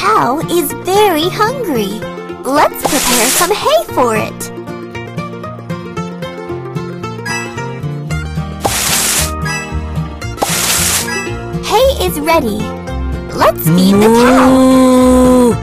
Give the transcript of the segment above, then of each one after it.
cow is very hungry. Let's prepare some hay for it. Hay is ready. Let's feed the cow.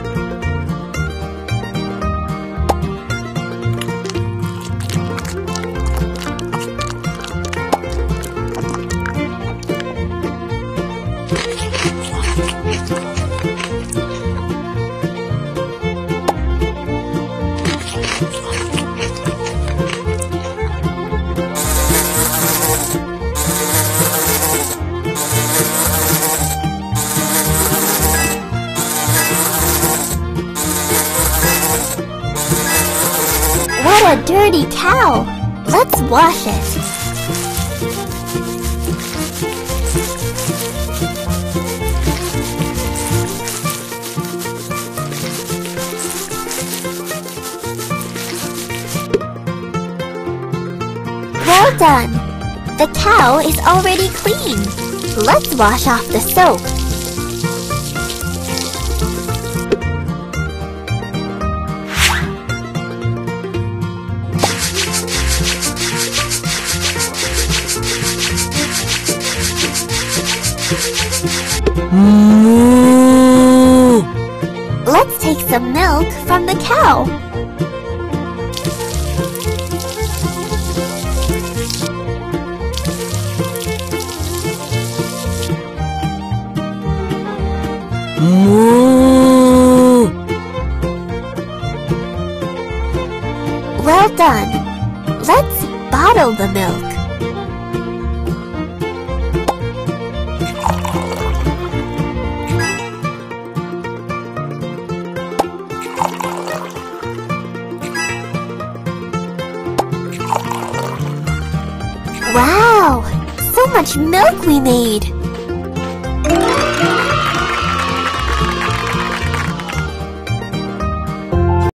What a dirty cow! Let's wash it. Well done! The cow is already clean. Let's wash off the soap. Let's take some milk from the cow. Well done. Let's bottle the milk. Wow! So much milk we made!